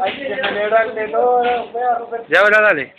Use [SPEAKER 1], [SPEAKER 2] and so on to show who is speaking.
[SPEAKER 1] Hay que celebrarle todo, vea, Roberto.
[SPEAKER 2] Ya, ahora dale.